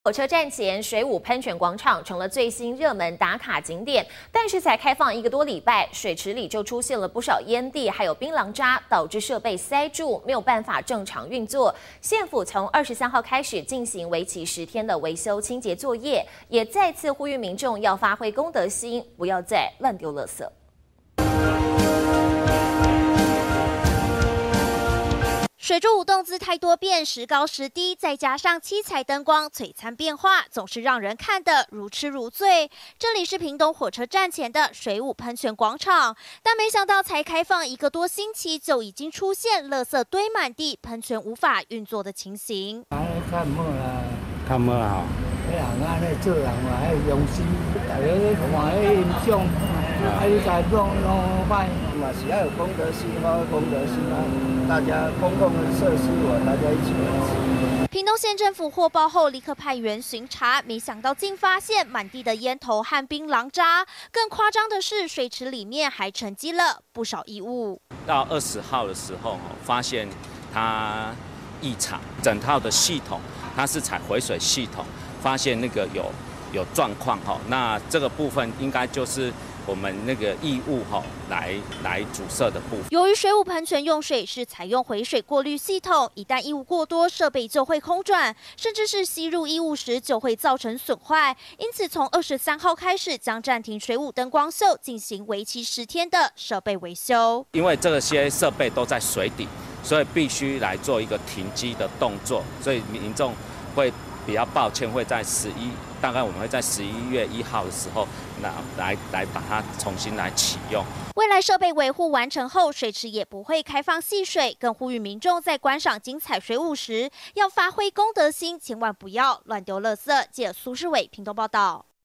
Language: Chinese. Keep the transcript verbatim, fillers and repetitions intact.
火车站前水舞喷泉广场成了最新热门打卡景点，但是才开放一个多礼拜，水池里就出现了不少烟蒂，还有槟榔渣，导致设备塞住，没有办法正常运作。县府从二十三号开始进行为期十天的维修清洁作业，也再次呼吁民众要发挥公德心，不要再乱丢垃圾。 水柱舞动姿态多变，时高时低，再加上七彩灯光璀璨变化，总是让人看得如痴如醉。这里是屏东火车站前的水舞喷泉广场，但没想到才开放一个多星期，就已经出现垃圾堆满地、喷泉无法运作的情形。 啊，看么啦？ 看么啦？ 迄人安尼做人嘛，爱用心，大家看迄印象，啊，你家弄弄歹，嘛是要有公德心，发挥公德心啊！大家公共的设施，我大家一起维持。 屏东县政府获报后，立刻派员巡查，没想到竟发现满地的烟头和槟榔渣。更夸张的是，水池里面还沉积了不少异物。 到二十号的时候，发现它异常，整套的系统它是采回水系统，发现那个有有状况哈。那这个部分应该就是我们那个异物哈来来阻塞的部分。 由于水舞喷泉用水是采用回水过滤系统，一旦异物过多，设备就会空转，甚至是吸入异物时就会造成损坏。因此，从二十三号开始将暂停水舞灯光秀，进行为期十天的设备维修。 因为这些设备都在水底，所以必须来做一个停机的动作，所以民众会比较抱歉，会在十一。 大概我们会在十一月一号的时候，那来来把它重新来启用。 未来设备维护完成后，水池也不会开放戏水，更呼吁民众在观赏精彩水舞时，要发挥公德心，千万不要乱丢垃圾。记者苏世伟屏东报道。